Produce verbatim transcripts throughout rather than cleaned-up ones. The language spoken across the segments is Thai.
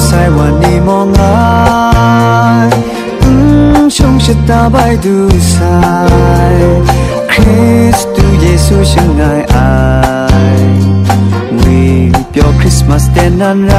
塞我你莫爱，嗯，胸是大白都塞，克里斯都耶稣相爱爱，为表 Christmas 的难来，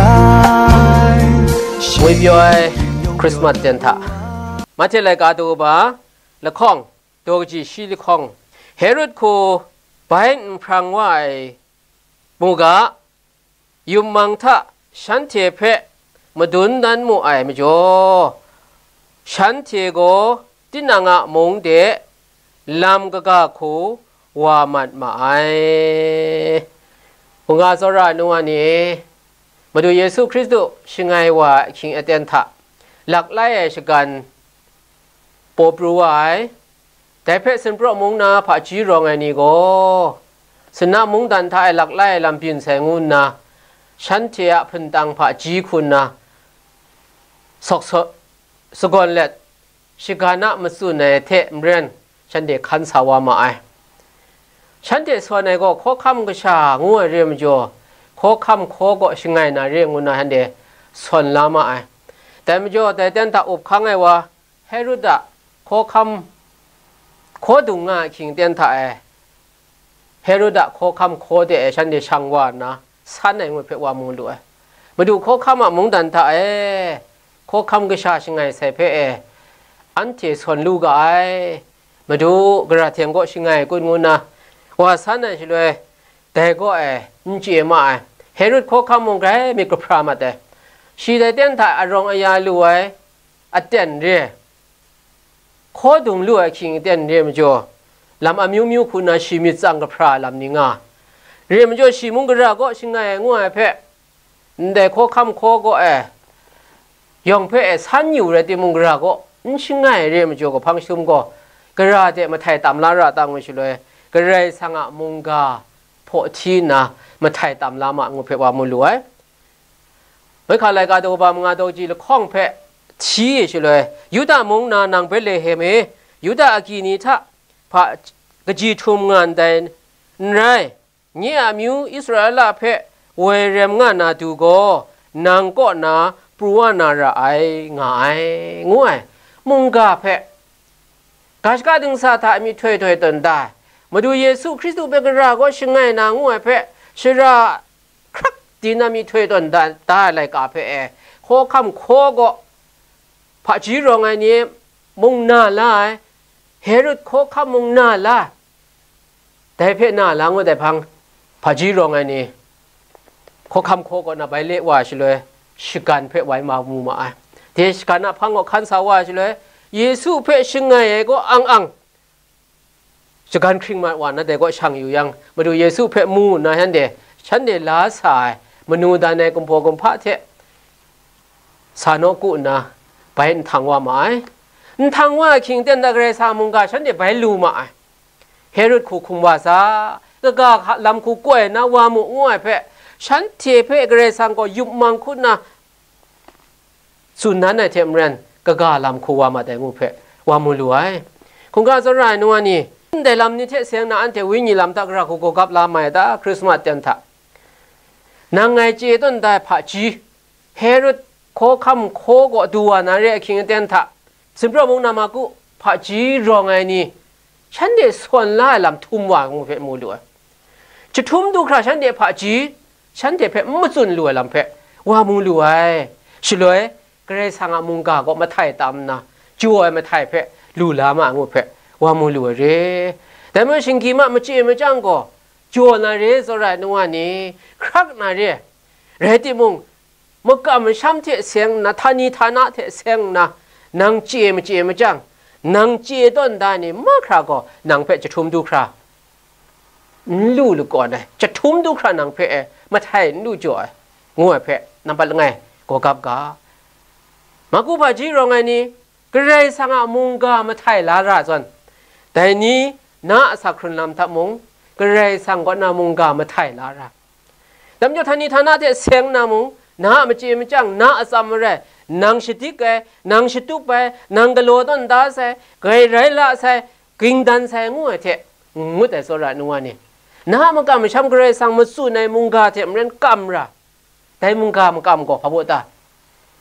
为表 Christmas 的他，มาเจริญกาดูบาละข้องตัวจีชีละข้องเฮรุดคูไปพรังว่ามูกะยุมังทะฉันเทเพมาดุนนั้นมูไอมจ่อฉันเทโกที่นางะมงเดลำกะกะคูว่ามันมาไอมูกะสระนัวนี้มาดูเยซูคริสต์ชิงไงว่าคิงเอเตนทะหลักไล่ชกันปอบรู้ไว้แต่เพศสันปรมงนาผาจีรองไงนี่ก็สนามงดันทายหลักไล่ลำพินแสงุนนะฉันเทียพันตังผาจีคุณนะสกสกอนเล็ดชิกานะมาสู่ในเทมเรียนฉันเด็กขันสาวามาไอฉันเด็กส่วนในก็ข้อคำกษางัวเรียมจ่อข้อคำข้อก็ชิงไงนะเรียงุนนะฉันเด็กส่วนลามาไอแต่ไม่จ่อแต่เต้นตาอุบข้างไงว่าเฮรุดะข้อคำข้อดุงาคิงเตียนถ่ายเฮโรดะข้อคำข้อเดฉันเดช่างว่านะสั้นในมือเพว่ามุงด้วยมาดูข้อคำอะมุงดันถ่ายข้อคำก็ชาชิงไงใส่เพออันเทส่วนลูกไอมาดูกระเทียมก็ชิงไงกุนงูนะว่าสั้นในชิเลยแต่ก็เอนิจิเอมาเฮโรดข้อคำมุงไงมีกระพรามาแต่ชีเดเตียนถ่ายอารมณ์อยาลูไออัดเตียนเร่ข้อดุงลู่ไอคิงเตียนเรียมจ่อลำอามิวมิวคุณนาชิมิจังกับพระลำนิงาเรียมจ่อชิมุงกระก็ชิงไงงัวไอเพะแต่ข้อคำข้อก็เอยองเพะสันอยู่เลยที่มุงกระก็นชิงไงเรียมจ่อก็พังชุมก็กระเดมาไทยตามลาระตังไม่ใช่เลยกระไรสังะมุงกาพอทีนะมาไทยตามลามางูเพะว่ามุลวยเมื่อขาลายกาโดบามงาโดจีละข้องเพะชี้ใช่เลยยูดามงนานางเบลเลเฮเมยูดาอากีนิทะพระกจีทุมงานใดไรเนี่ยมิวอิสราเอลเพะเวเรมงานาดูโกนางก็นาปรัวนาระไองายงวยมุงกาเพะกาชกาดึงซาตามีถอยถอยตันได้มาดูเยซูคริสต์เบกราก็ชิงไงนางงวยเพะชราครักดีนามีถอยตันได้ได้ไรกาเพะโคคำโคก็พระจีรองไงนี้มุงนาลาเฮรุดโคข้ามุงนาลาแต่เพศนาล้างว่าแต่พังพระจีรองไงนี้โคคำโคก็น่าไปเละว่าใช่เลยชิกันเพศไว้มามูมาเทศกันน่ะพังก็ขันสาวว่าใช่เลยเยซูเพศชิงไงก็อังอังชิกันคริงมาวันนั้นแต่ก็ช่างอยู่ยังมาดูเยซูเพศมูนะฉันเดฉันเดลาสายมนูดานในกุมโพกุมพระเทสานกุนะไปทางว่าหมายทางว่าคิงเต้นตะเกรซามุงกาฉันเดี๋ยวไปลูมาเฮรุดคูคุมวาซาก็กาลำคูกล้วยนะว่ามุง่วยเพะฉันเทเพะเกรซังก็ยุบมังคุณนะสุนันในเทมเรนก็กาลำคูว่ามาแต่งูเพะว่ามุลวยคงกาจะรายนัวนี่แต่ลำนี้เทเสียงนะอันเทวิญญาณตะกราคูกกับลาไม่ได้คริสต์มาสเต็นทะนางไงเจต้นได้พระจีเฮรุดโคคำโคก็ดูว่านาเรียคิงเตียนทะสิบรอบมุงนามากุพระจีรองไงนี่ฉันเดส่วนล่าลำทุ่มว่างูเพะมูลวยจะทุ่มดูคราฉันเดพระจีฉันเดเพะมุจุนรวยลำเพะว่ามูลวยชิลวยก็เลยสั่งมุงกาก็มาไถ่ตามนะจ่วยมาไถ่เพะลูลามางูเพะว่ามูลวยเร่แต่เมื่อชิงกีมามาจีมาจังก็จ่วยนาเรสระนัวนี้ครักนาเรเรติมุงมื่อกำมันช้ำเทเสียงนะท่านี้ท่านะเทเสียงนะนางเจียมเจียมจังนางเจียต้นได้นี่มากคราก็นางเพชรจะทุ่มดูคราลู่ลูกก่อนเลยจะทุ่มดูครานางเพชรมาไทยลู่จ่อยงัวเพชรนำไปยังไงก็กับกามากูพาจีรองไงนี่ก็เลยสั่งมุงกามาไทยลาราจนแต่นี้น้าสักครุนลำทับมุงก็เลยสั่งก็นามุงกามาไทยลาราดำยศท่านี้ท่านะเทเสียงนามุงน้ามาจีมจังน้าอาสามเร่นางชิติกเอ นางชิตุไปนางกโลตันดาเสกยไรละเสกิงดันเสงูเถะงูแต่สระนัวนี่น้ามันกำช้ำกระไรสังมาสู้ในมุงกาเถะมันกำระแต่มุงกามันกำก็พะบุตา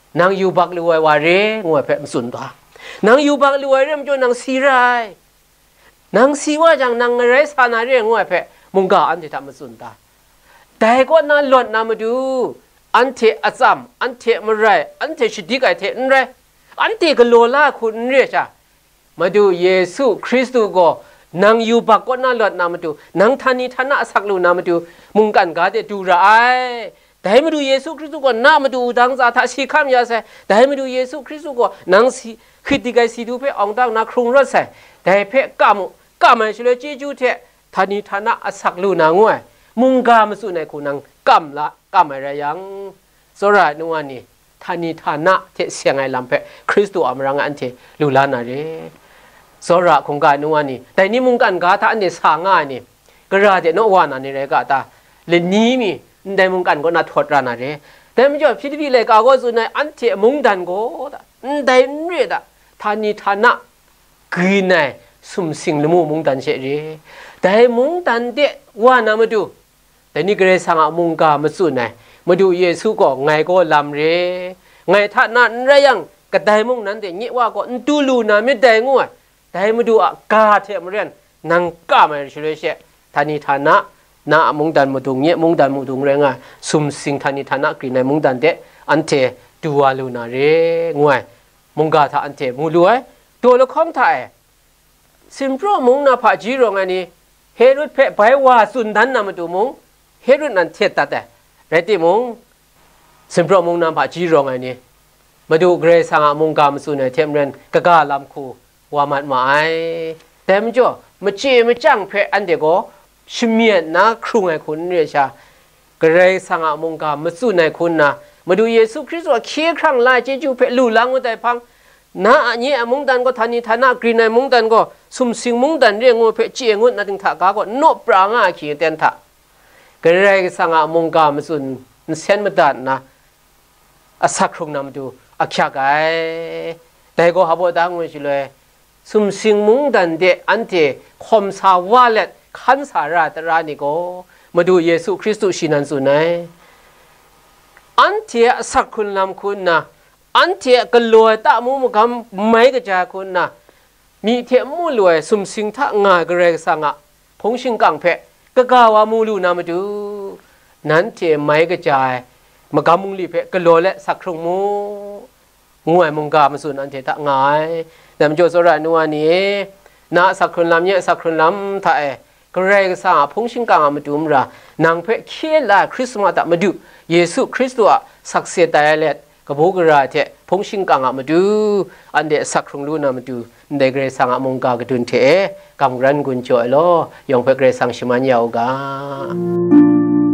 นางอยู่บักรวยวาเรงวยเพมสุนตานางอยู่บักรวยเริ่มจนนางสีไรนางสีว่าจังนางไรสานาเรงวยเพมุงกาอันที่ทำมสุนตาแต่ก็น่าหลดนามาดูอันเทอซัมอันเทมไรอันเทชิดิกไอเทนไรอันเทกโลลาคุณเรียจ้ะมาดูเยซูคริสต์ก็นางอยู่บักก็น่าหลดนามาดูนางทันนี้ทันน่าสักลูนามาดูมุงกันกาเดดูไรแต่มาดูเยซูคริสต์ก็น่ามาดูดังจากทัศน์ข้ามยาเสแต่มาดูเยซูคริสต์ก็นางสีคิดดีกันสีดูเพื่อองดังนักครุงรถเสแต่เพื่อกำกำมันเฉลยจีจูเททันนี้ทันน่าสักลูนางวยมุงกามาสู่ในคุณนางกำละกำอะไรยังสระนวลนี่ทันนี้ทันน่าเทเสียงไงลำเพ่คริสต์อามรังอันเทลูลานาเรสระคงการนวลนี่แต่นี่มุงกันกาท่านเนี่ยสางง่ายนี่กระดาษนวานานี่เลยกาตาเลนี้มีได้มุงกันก็น่าทดรานาเรแต่ไม่จบพิธีเลยกาก็สุนัยอันเทมุงดันก็ได้เรียดทันนี้ทันน่ะกีนายสุ่มสิงละมูมุงดันเฉยแต่มุงดันเดว่านามาดูแต่นี่ก็เลยสั่งมุงกามาสุนัยมาดูเยซูก็ไงก็ลำเรไงท่านนั้นไรยังก็ได้มุงนั้นแต่เนี่ยว่าก็ตูลูนาไม่ได้งัวแต่มาดูอากาเทมเรียนนางกามาเฉยเฉยทันนี้ทันน่ะน่ามุงดันมุดุงเนี่ยมุงดันมุดุงเรงอ่ะสุ่มสิงทันนี้ทันน่ะกรีนในมุงดันเดอันเทดูวาลูนาเรงวยมุงกาท่าอันเทมูรวยตัวละครไทยสิมโปรมุงนาพาจีรงอันนี้เฮรุดเพไปว่าสุนทันนามาดูมุงเฮรุดนั่นเทตตาแต่ไรติมุงสิมโปรมุงนาพาจีรงอันนี้มาดูเกรซังมุงกามสุนในเทมเรนกะกาลำคูว่ามันมาไอแต่มจ่อมาเจมาจังเพอันเดโกชิเมียนะครุงไอคุณเรียชาเกรซังมุงกามสุนในคุณนะมาดูเยซูคริสต์ว่าเคียครั้งลายเจจูเพลูลังว่าแต่พังน้าอันนี้มุงดันก็ทันนี้ทันน่ากรีนในมุงดันก็สุ่มสิงมุงดันเรียงงูเพเจียงุนนั่นถึงถักก็นบปรางอาขีเต็นถักก็เรียกสังอามุงกามสุนเส้นมาดันนะอาศักครุงนำดูอาขยากไอแต่ก็หาบดังวิชิเลยสุ่มสิงมุงดันเดอันเดคมสาวาเล็ดขันสาราตรานิโกมาดูเยซูคริสต์ชินันสุนัยอันเทียสักคุณนำคุณนะอันเทียกลวยตามุมกำไม่กระจายคุณนะมีเทียมูลวยสุมสิงทักงากระเรกสังะพงชิงกังเพะกะกาวามูลูนามาดูนั้นเทียไม่กระจายมากำมุงลีเพะกลวยและสักครุงมูงวยมุงกามาสุนอันเทียทักงายแต่มโจสระนัวนี้นาสักครุนลำเนี่ยสักครุนลำท่าเอกระเรกสังะพงชิงกังมาดูมรานางเพะเคียลาคริสต์มาสมาดูเยซูคริสต์ว่าสักเสียตายเล็ดกบูกระเทพงชิงกังมาดูอันเดสักครุงลูนามาดูเดเกรสังมงกากระดุนเทกังรันกุญจอยโลยองเพเกรสังชิมันยาวกา